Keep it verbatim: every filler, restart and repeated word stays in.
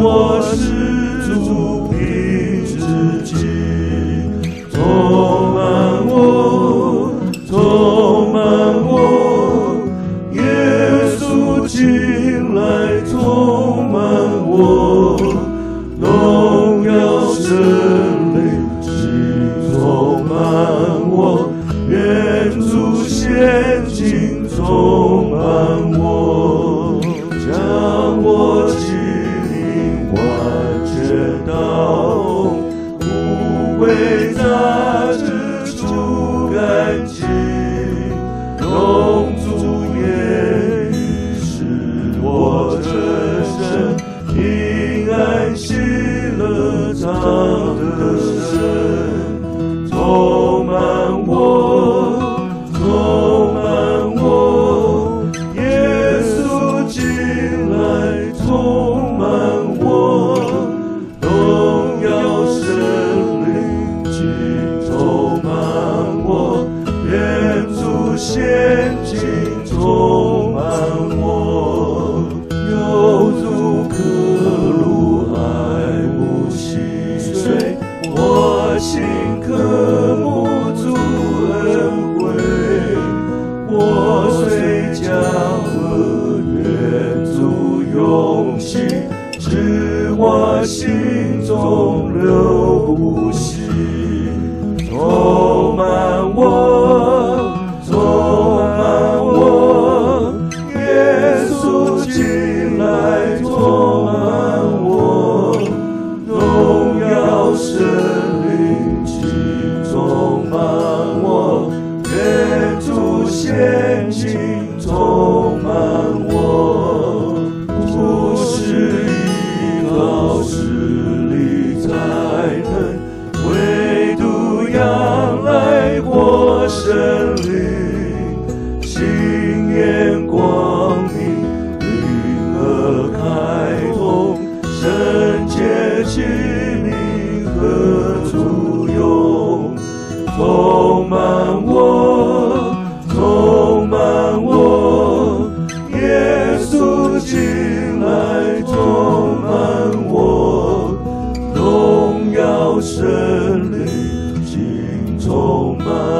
我失足凭自己，充满我，充满我，耶稣进来充满我，荣耀神灵心充满我，愿主现今充满我，将我心灵完全倒空，无悔杂质除干净，用主言语使我真身平安喜乐常得胜，充满我，充满我，耶稣进来充满我，荣耀神灵尽充满我，愿主现今充满我，有如渴露爱慕溪水，我心渴慕主恩惠，我虽骄恶愿主勇气，使我心中流不息，充满我，充满我，耶稣进来充满我，荣耀神灵尽充满我，愿主现今充满我，不是依靠实力才能，唯独仰赖活神灵，心眼光明，灵耳开通，圣洁器灵何处用？充满我，充满我，耶稣进来充满我，荣耀神灵尽充满